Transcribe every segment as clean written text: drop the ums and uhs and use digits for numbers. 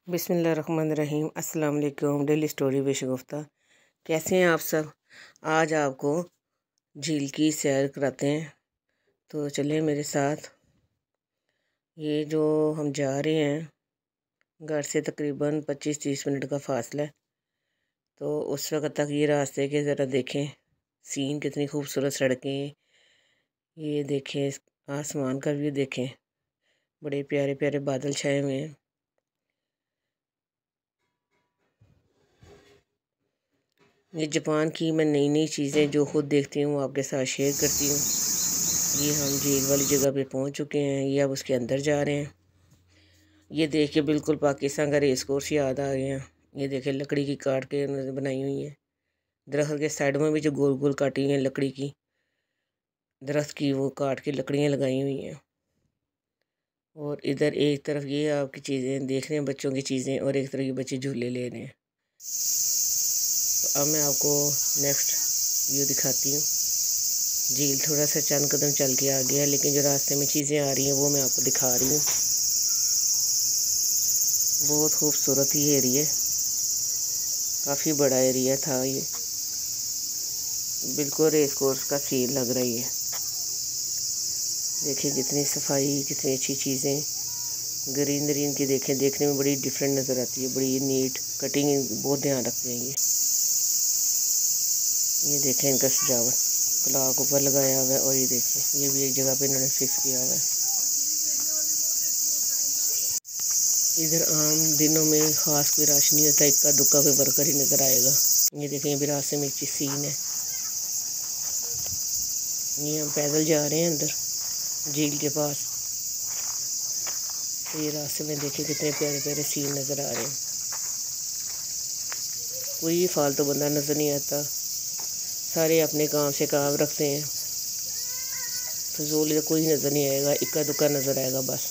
बिस्मिल्लाहिर्रहमानिर्रहीम। अस्सलाम वालेकुम। डेली स्टोरी में शगुफ्ता। कैसे हैं आप सब? आज आपको झील की सैर कराते हैं, तो चलिए मेरे साथ। ये जो हम जा रहे हैं घर से तकरीबन 25-30 मिनट का फासला है, तो उस वक्त तक ये रास्ते के ज़रा देखें सीन, कितनी खूबसूरत सड़कें। ये देखें आसमान का व्यू देखें, बड़े प्यारे प्यारे बादल छाए हुए हैं। ये जापान की मैं नई नई चीज़ें जो खुद देखती हूँ आपके साथ शेयर करती हूँ। ये हम झील वाली जगह पे पहुँच चुके हैं, ये अब उसके अंदर जा रहे हैं। ये देख के बिल्कुल पाकिस्तान का रेस कोर्स याद आ गया। ये देखे लकड़ी की काट के उन्होंने बनाई हुई है। दरख्त के साइड में भी जो गोल गोल काटी हुई हैं लकड़ी की, दरख्त की वो काट के लकड़ियाँ लगाई हुई हैं। और इधर एक तरफ ये आपकी चीज़ें देख रहे हैं, बच्चों की चीज़ें, और एक तरफ ये बच्चे झूले ले रहे हैं। तो अब मैं आपको नेक्स्ट व्यू दिखाती हूँ। झील थोड़ा सा चंद कदम चल के आ गया है, लेकिन जो रास्ते में चीज़ें आ रही हैं वो मैं आपको दिखा रही हूँ। बहुत खूबसूरत ही एरिया है, काफ़ी बड़ा एरिया था ये, बिल्कुल रेस कोर्स का सीन लग रही है। देखिए कितनी सफाई, कितनी अच्छी चीज़ें, ग्रीनरी इनकी देखें, देखने में बड़ी डिफरेंट नज़र आती है, बड़ी नीट कटिंग, बहुत ध्यान रखते हैं ये देखें इनका सजावट, क्लॉक ऊपर लगाया हुआ है। और ये देखें ये भी एक जगह पे इन्होंने फिक्स किया हुआ है। इधर आम दिनों में ख़ास कोई रश नहीं होता, इक्का दुक्का पे वर्कर ही नज़र आएगा। ये देखें ये भी रास्ते में एक चीज़ सीन है। ये हम पैदल जा रहे हैं अंदर झील के पास, तो ये रास्ते में देखिए कितने प्यारे प्यारे सीन नज़र आ रहे हैं। कोई फालतू बंदा नज़र नहीं आता, सारे अपने काम से काम रखते हैं, फजूल कोई नज़र नहीं आएगा, इक्का दुक्का नज़र आएगा बस।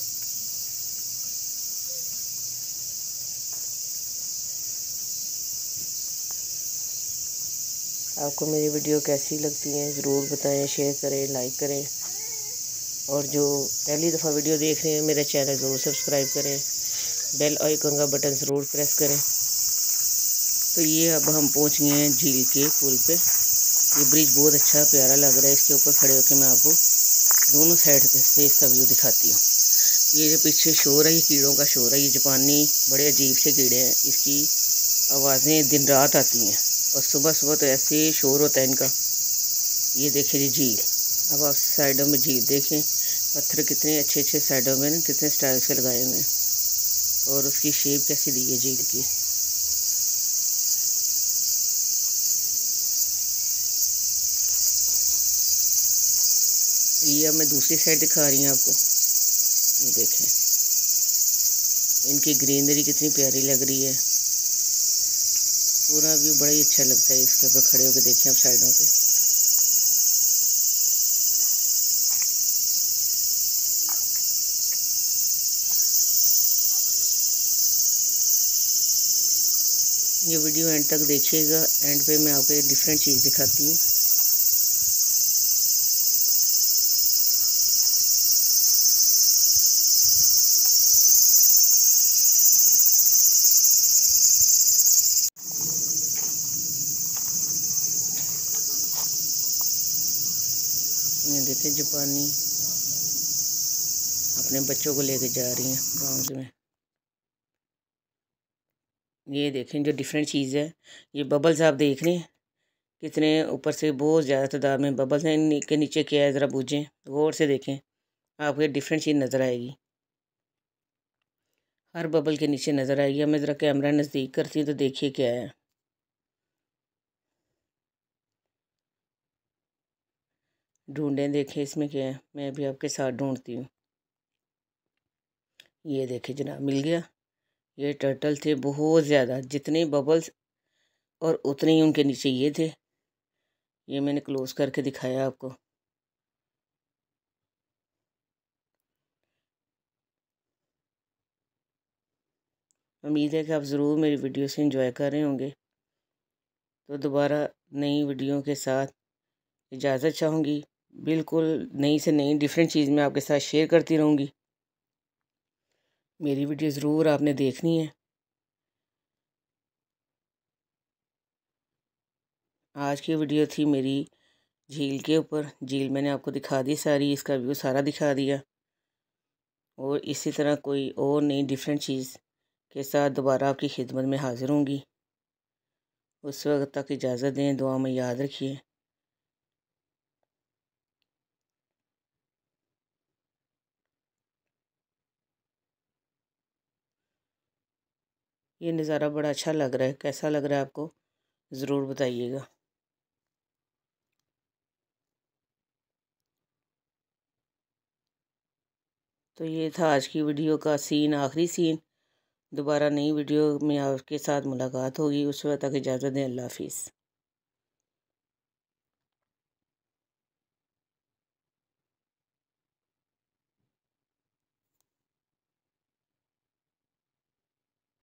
आपको मेरी वीडियो कैसी लगती हैं ज़रूर बताएं, शेयर करें, लाइक करें। और जो पहली दफ़ा वीडियो देख रहे हैं मेरा चैनल ज़रूर सब्सक्राइब करें, बेल आइकन का बटन ज़रूर प्रेस करें। तो ये अब हम पहुंच गए हैं झील के पुल पे। ये ब्रिज बहुत अच्छा प्यारा लग रहा है, इसके ऊपर खड़े होकर मैं आपको दोनों साइड से इसका व्यू दिखाती हूँ। ये जो पीछे शोर है ये कीड़ों का शोर है। ये जापानी बड़े अजीब से कीड़े हैं, इसकी आवाज़ें दिन रात आती हैं, और सुबह सुबह तो ऐसे शोर होता है इनका। ये देखिए जी झील, अब आप साइडों में झील देखें, पत्थर कितने अच्छे अच्छे साइडों में ना कितने स्टाइल से लगाए हुए हैं, और उसकी शेप कैसी दी है झील की। ये अब मैं दूसरी साइड दिखा रही हूँ आपको। ये देखें इनकी ग्रीनरी कितनी प्यारी लग रही है, पूरा व्यू बड़ा ही अच्छा लगता है इसके ऊपर खड़े होकर देखें आप साइडों पे। ये वीडियो एंड तक देखिएगा, एंड पे मैं आपको एक डिफरेंट चीज़ दिखाती हूँ। ये देखें जापानी अपने बच्चों को लेके जा रही हैं गाँव में। ये देखें जो डिफरेंट चीज़ है, ये बबल्स आप देख रहे हैं कितने ऊपर से बहुत ज़्यादा तादाद में बबल्स हैं। इनके नीचे क्या है ज़रा बूझें, गौर से देखें, आपको ये डिफरेंट चीज़ नज़र आएगी, हर बबल के नीचे नज़र आएगी। अब मैं ज़रा कैमरा नज़दीक करती हूँ तो देखिए क्या है। ढूंढें, देखें इसमें क्या है, मैं भी आपके साथ ढूंढती हूँ। ये देखें जनाब, मिल गया। ये टर्टल थे बहुत ज़्यादा, जितने बबल्स और उतने ही उनके नीचे ये थे। ये मैंने क्लोज करके दिखाया आपको। उम्मीद है कि आप ज़रूर मेरी वीडियो से एंजॉय कर रहे होंगे। तो दोबारा नई वीडियो के साथ इजाज़त चाहूँगी। बिल्कुल नई से नई डिफरेंट चीज़ मैं आपके साथ शेयर करती रहूँगी। मेरी वीडियो ज़रूर आपने देखनी है। आज की वीडियो थी मेरी झील के ऊपर। झील मैंने आपको दिखा दी सारी, इसका व्यू सारा दिखा दिया। और इसी तरह कोई और नई डिफरेंट चीज़ के साथ दोबारा आपकी खिदमत में हाज़िर होंगी। उस वक्त तक इजाज़त दें, दुआ में याद रखिए। ये नज़ारा बड़ा अच्छा लग रहा है, कैसा लग रहा है आपको ज़रूर बताइएगा। तो ये था आज की वीडियो का सीन, आखिरी सीन। दोबारा नई वीडियो में आपके साथ मुलाकात होगी। उस वक्त तक इजाज़त दें। अल्लाह हाफिज़।